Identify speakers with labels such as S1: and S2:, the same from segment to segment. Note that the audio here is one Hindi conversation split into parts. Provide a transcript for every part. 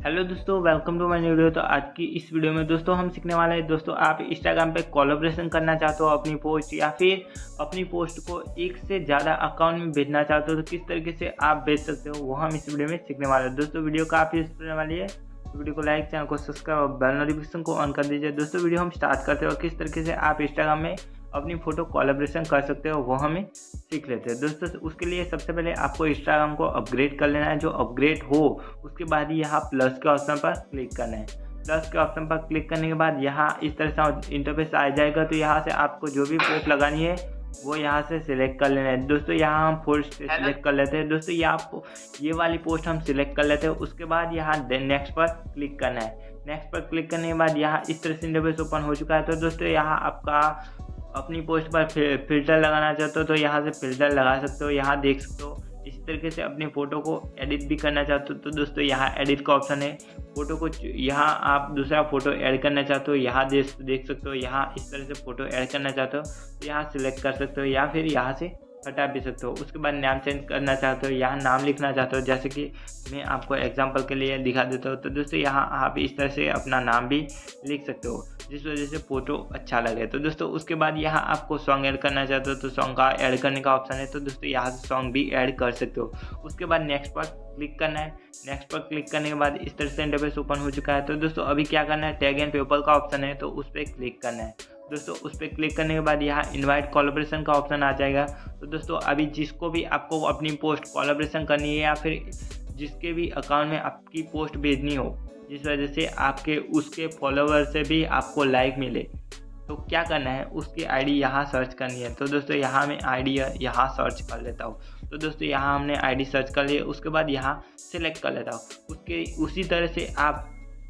S1: हेलो दोस्तों, welcome to my new video. तो आज की इस वीडियो में दोस्तों हम सीखने वाले हैं। दोस्तों आप इंस्टाग्राम पे कोलैबोरेशन करना चाहते हो अपनी पोस्ट, या फिर अपनी पोस्ट को एक से ज़्यादा अकाउंट में भेजना चाहते हो तो किस तरीके से आप भेज सकते हो वो हम इस वीडियो में सीखने वाले हैं। दोस्तों वीडियो काफ़ी यूजफुल होने वाली है, तो वीडियो को लाइक, चैनल को सब्सक्राइब और बेल नोटिफिकेशन को ऑन कर दीजिए। दोस्तों वीडियो हम स्टार्ट करते हो, किस तरीके से आप इंस्टाग्राम में अपनी फ़ोटो कोलैबोरेशन कर सकते हो वो हमें सीख लेते हैं। दोस्तों उसके लिए सबसे पहले आपको इंस्टाग्राम को अपग्रेड कर लेना है। जो अपग्रेड हो उसके बाद यहाँ प्लस के ऑप्शन पर क्लिक करना है। प्लस के ऑप्शन पर क्लिक करने के बाद यहाँ इस तरह से इंटरफेस आ जाएगा। तो यहाँ से आपको जो भी पोस्ट लगानी है वो यहाँ से सिलेक्ट कर लेना है। दोस्तों यहाँ हम पोस्ट सिलेक्ट कर लेते हैं। दोस्तों ये वाली पोस्ट हम सिलेक्ट कर लेते हैं। उसके बाद यहाँ नेक्स्ट पर क्लिक करना है। नेक्स्ट पर क्लिक करने के बाद यहाँ इस तरह से इंटरफेस ओपन हो चुका है। तो दोस्तों यहाँ आपका अपनी पोस्ट पर फिल्टर लगाना चाहते हो तो यहाँ से फिल्टर लगा सकते हो, यहाँ देख सकते हो। इसी तरीके से अपनी फ़ोटो को एडिट भी करना चाहते हो तो दोस्तों यहाँ एडिट का ऑप्शन है। फ़ोटो को यहाँ आप दूसरा फ़ोटो ऐड करना चाहते हो, यहाँ देख सकते हो। यहाँ इस तरह से फ़ोटो ऐड करना चाहते हो तो यहाँ सिलेक्ट कर सकते हो, या फिर यहाँ से हटा भी सकते हो। उसके बाद नाम चेंज करना चाहते हो, यहाँ नाम लिखना चाहते हो, जैसे कि मैं आपको एग्जांपल के लिए दिखा देता हूँ। तो दोस्तों यहाँ आप इस तरह से अपना नाम भी लिख सकते हो जिस वजह से फ़ोटो अच्छा लगे। तो दोस्तों उसके बाद यहाँ आपको सॉन्ग ऐड करना चाहते हो तो सॉन्ग का ऐड करने का ऑप्शन है। तो दोस्तों यहाँ से सॉन्ग भी ऐड कर सकते हो। उसके बाद नेक्स्ट पर क्लिक करना है। नेक्स्ट पर क्लिक करने के बाद इस तरह से इंटरफेस ओपन हो चुका है। तो दोस्तों अभी क्या करना है, टैग एंड पेपर का ऑप्शन है तो उस पर क्लिक करना है। दोस्तों उस पर क्लिक करने के बाद यहाँ इनवाइट कोलैबोरेशन का ऑप्शन आ जाएगा। तो दोस्तों अभी जिसको भी आपको अपनी पोस्ट कोलैबोरेशन करनी है, या फिर जिसके भी अकाउंट में आपकी पोस्ट भेजनी हो जिस वजह से आपके उसके फॉलोवर से भी आपको लाइक मिले, तो क्या करना है, उसकी आईडी यहाँ सर्च करनी है। तो दोस्तों यहाँ मैं आईडी यहाँ सर्च कर लेता हूँ। तो दोस्तों यहाँ हमने आईडी सर्च कर लिया। उसके बाद यहाँ सेलेक्ट कर लेता हूँ। उसी तरह से आप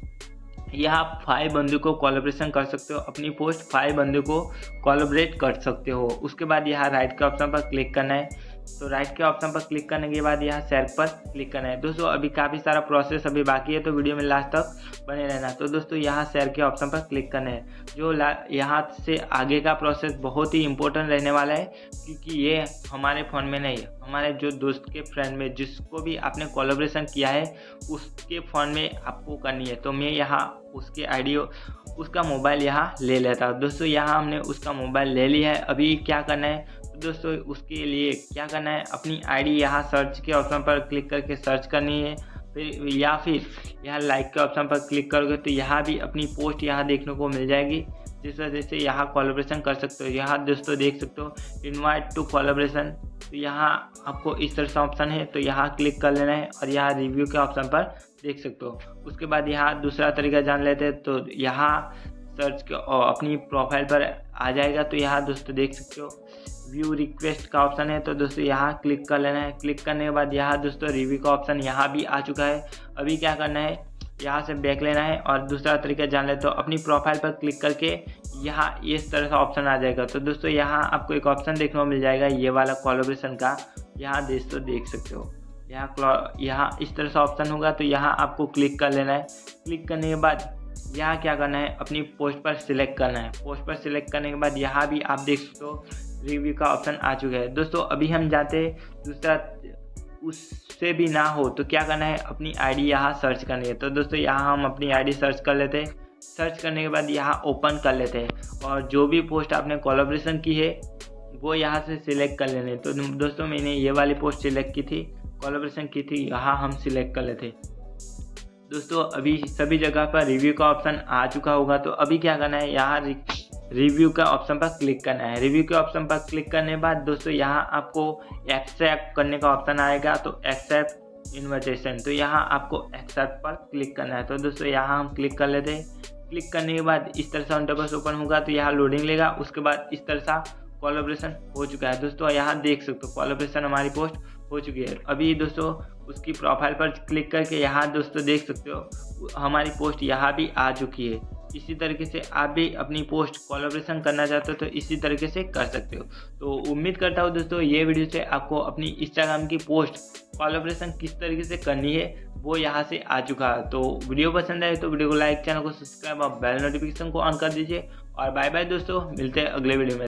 S1: यहाँ 5 बंदों को कोलैबोरेशन कर सकते हो। अपनी पोस्ट 5 बंदों को कोलैबोरेट कर सकते हो। उसके बाद यहाँ राइट के ऑप्शन पर क्लिक करना है। तो राइट के ऑप्शन पर क्लिक करने के बाद यहाँ शेयर पर क्लिक करना है। दोस्तों अभी काफ़ी सारा प्रोसेस अभी बाकी है, तो वीडियो में लास्ट तक बने रहना। तो दोस्तों यहाँ शेयर के ऑप्शन पर क्लिक करना है। जो यहाँ से आगे का प्रोसेस बहुत ही इंपॉर्टेंट रहने वाला है, क्योंकि ये हमारे फ़ोन में नहीं है, हमारे जो दोस्त के फ्रेंड में जिसको भी आपने कोलैबोरेशन किया है उसके फ़ोन में आपको करनी है। तो मैं यहाँ उसकी आईडी उसका मोबाइल यहाँ ले लेता हूँ। दोस्तों यहाँ हमने उसका मोबाइल ले लिया है। अभी क्या करना है, तो दोस्तों उसके लिए क्या करना है, अपनी आईडी यहाँ सर्च के ऑप्शन पर क्लिक करके सर्च करनी है। फिर या फिर यहाँ लाइक के ऑप्शन पर क्लिक करोगे तो यहाँ भी अपनी पोस्ट यहाँ देखने को मिल जाएगी, जिस वजह से यहाँ कोलैबोरेशन कर सकते हो। यहाँ दोस्तों देख सकते हो इनवाइट टू कोलैबोरेशन। तो यहाँ आपको इस तरह से ऑप्शन है, तो यहाँ क्लिक कर लेना है और यहाँ रिव्यू के ऑप्शन पर देख सकते हो। उसके बाद यहाँ दूसरा तरीका जान लेते हैं। तो यहाँ सर्च के अपनी प्रोफाइल पर आ जाएगा। तो यहाँ दोस्तों देख सकते हो व्यू रिक्वेस्ट का ऑप्शन है। तो दोस्तों यहाँ क्लिक कर लेना है। क्लिक करने के बाद यहाँ दोस्तों रिव्यू का ऑप्शन यहाँ भी आ चुका है। अभी क्या करना है, यहाँ से बैक लेना है और दूसरा तरीका जान लेते हो। अपनी प्रोफाइल पर क्लिक करके यहाँ इस तरह का ऑप्शन आ जाएगा। तो दोस्तों यहाँ आपको एक ऑप्शन देखने को मिल जाएगा ये वाला कोलैबोरेशन का। यहाँ दोस्तों देख सकते हो यहाँ इस तरह से ऑप्शन होगा। तो यहाँ आपको क्लिक कर लेना है। क्लिक करने के बाद यहाँ क्या करना है, अपनी पोस्ट पर सिलेक्ट करना है। पोस्ट पर सिलेक्ट करने के बाद यहाँ भी आप देख सकते हो रिव्यू का ऑप्शन आ चुका है। दोस्तों अभी हम जाते दूसरा, उससे भी ना हो तो क्या करना है, अपनी आईडी यहाँ सर्च करनी है। तो दोस्तों यहाँ हम अपनी आईडी सर्च कर लेते हैं। सर्च करने के बाद यहाँ ओपन कर लेते हैं और जो भी पोस्ट आपने कोलैबोरेशन की है वो यहाँ से सिलेक्ट कर लेने। तो दोस्तों मैंने ये वाली पोस्ट सिलेक्ट की थी, कोलैबोरेशन की थी, यहाँ हम सिलेक्ट कर लेते। दोस्तों अभी सभी जगह पर रिव्यू का ऑप्शन आ चुका होगा। तो अभी क्या करना है, यहाँ रिव्यू का ऑप्शन पर क्लिक करना है। रिव्यू के ऑप्शन पर क्लिक करने के बाद दोस्तों यहाँ आपको एक्सेप्ट करने का ऑप्शन आएगा। तो एक्सेप्ट इन्विटेशन, तो यहाँ आपको एक्सेप्ट पर क्लिक करना है। तो दोस्तों यहाँ हम क्लिक कर लेते हैं। क्लिक करने के बाद इस तरह से इंटरफेस ओपन होगा। तो यहाँ लोडिंग लेगा। उसके बाद इस तरह सा कोलैबोरेशन हो चुका है। दोस्तों यहाँ देख सकते हो कोलैबोरेशन हमारी पोस्ट हो चुकी है। अभी दोस्तों उसकी प्रोफाइल पर क्लिक करके यहाँ दोस्तों देख सकते हो हमारी पोस्ट यहाँ भी आ चुकी है। इसी तरीके से आप भी अपनी पोस्ट कोलैबोरेशन करना चाहते हो तो इसी तरीके से कर सकते हो। तो उम्मीद करता हूँ दोस्तों ये वीडियो से आपको अपनी इंस्टाग्राम की पोस्ट कोलैबोरेशन किस तरीके से करनी है वो यहाँ से आ चुका है। तो वीडियो पसंद आए तो वीडियो को लाइक, चैनल को सब्सक्राइब और बेल नोटिफिकेशन को ऑन कर दीजिए। और बाय बाय दोस्तों, मिलते हैं अगले वीडियो में।